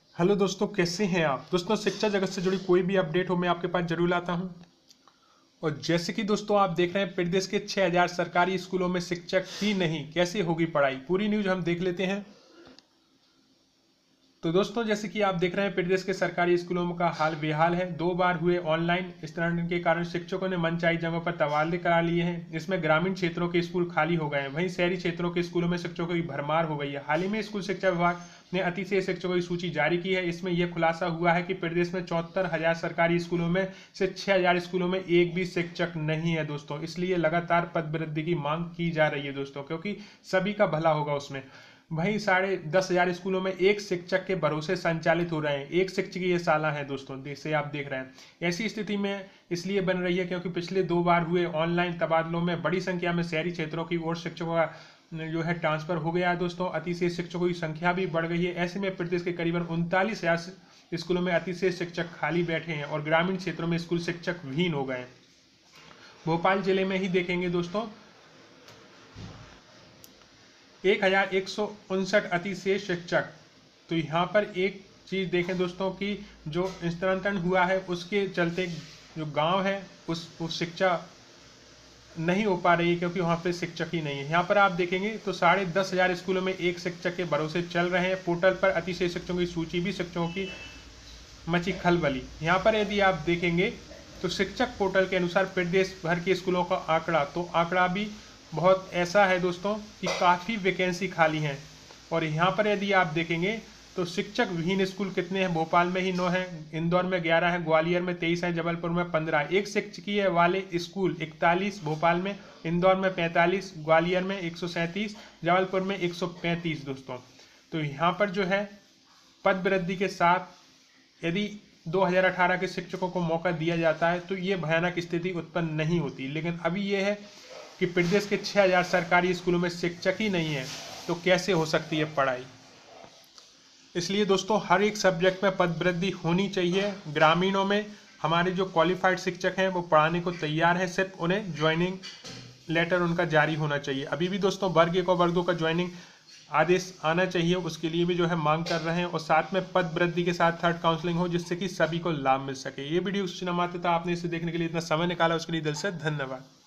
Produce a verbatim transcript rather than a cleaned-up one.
Hello दोस्तों, कैसे हैं आप। दोस्तों, शिक्षा जगत से जुड़ी कोई भी अपडेट हो मैं आपके पास जरूर लाता हूं। और जैसे कि दोस्तों आप देख रहे हैं, प्रदेश के छह हज़ार सरकारी स्कूलों में शिक्षक ही नहीं, कैसे होगी पढ़ाई। पूरी न्यूज हम देख लेते हैं। तो दोस्तों, जैसे कि आप देख रहे हैं, प्रदेश के सरकारी स्कूलों का हाल बेहाल है। दो बार हुए ऑनलाइन स्तरण के कारण शिक्षकों ने मनचाही जगहों पर तबादले करा लिए हैं। इसमें ग्रामीण क्षेत्रों के स्कूल खाली हो गए हैं, वहीं शहरी क्षेत्रों के स्कूलों में शिक्षकों की भरमार हो गई है। हाल ही में स्कूल शिक्षा विभाग ने अतिशय शिक्षकों की सूची जारी की है। इसमें यह खुलासा हुआ है कि प्रदेश में चौहत्तर हजार सरकारी स्कूलों में से छह हजार स्कूलों में एक भी शिक्षक नहीं है दोस्तों। इसलिए लगातार पद वृद्धि की मांग की जा रही है दोस्तों, क्योंकि सभी का भला होगा उसमें। वहीं साढ़े दस हजार स्कूलों में एक शिक्षक के भरोसे संचालित हो रहे हैं। एक शिक्षक ये साला है दोस्तों, जैसे आप देख रहे हैं। ऐसी स्थिति में इसलिए बन रही है क्योंकि पिछले दो बार हुए ऑनलाइन तबादलों में बड़ी संख्या में शहरी क्षेत्रों की ओर शिक्षकों का जो है ट्रांसफर हो गया है दोस्तों। अतिशय शिक्षकों की संख्या भी बढ़ गई है। ऐसे में प्रदेश के करीबन उनतालीस हजार स्कूलों में अतिशय शिक्षक खाली बैठे हैं और ग्रामीण क्षेत्रों में स्कूल शिक्षक विहीन हो गए। भोपाल जिले में ही देखेंगे दोस्तों, एक हजार एक सौ उनसठ अतिशय शिक्षक। तो यहाँ पर एक चीज देखें दोस्तों कि जो स्थानांतरण हुआ है उसके चलते जो गांव है उस उस शिक्षा नहीं हो पा रही है, क्योंकि वहाँ पे शिक्षक ही नहीं है। यहाँ पर आप देखेंगे तो साढ़े दस हजार स्कूलों में एक शिक्षक के भरोसे चल रहे हैं। पोर्टल पर अतिशय शिक्षकों की सूची भी शिक्षकों की मची खलबली। यहाँ पर यदि आप देखेंगे तो शिक्षक पोर्टल के अनुसार प्रदेश भर के स्कूलों का आंकड़ा तो आंकड़ा भी बहुत ऐसा है दोस्तों कि काफ़ी वैकेंसी खाली हैं। और यहाँ पर यदि आप देखेंगे तो शिक्षक विहीन स्कूल कितने हैं। भोपाल में ही नौ है, इंदौर में ग्यारह है, ग्वालियर में तेईस है, जबलपुर में पंद्रह। एक शिक्षकीय वाले स्कूल इकतालीस भोपाल में, इंदौर में पैंतालीस, ग्वालियर में एक सौ सैंतीस, जबलपुर में एक सौ पैंतीस दोस्तों। तो यहाँ पर जो है पद वृद्धि के साथ यदि दो हज़ार अठारह के शिक्षकों को मौका दिया जाता है तो ये भयानक स्थिति उत्पन्न नहीं होती। लेकिन अभी ये है कि प्रदेश के छह हज़ार सरकारी स्कूलों में शिक्षक ही नहीं है, तो कैसे हो सकती है पढ़ाई। इसलिए दोस्तों हर एक सब्जेक्ट में पद वृद्धि होनी चाहिए। ग्रामीणों में हमारे जो क्वालिफाइड शिक्षक हैं वो पढ़ाने को तैयार हैं, सिर्फ उन्हें ज्वाइनिंग लेटर उनका जारी होना चाहिए। अभी भी दोस्तों वर्ग एक और वर्ग दो का ज्वाइनिंग आदेश आना चाहिए, उसके लिए भी जो है मांग कर रहे हैं। और साथ में पद वृद्धि के साथ थर्ड काउंसलिंग हो, जिससे कि सभी को लाभ मिल सके। ये वीडियो सूचना मात्र था, आपने इसे देखने के लिए इतना समय निकाला, उसके लिए दिल से धन्यवाद।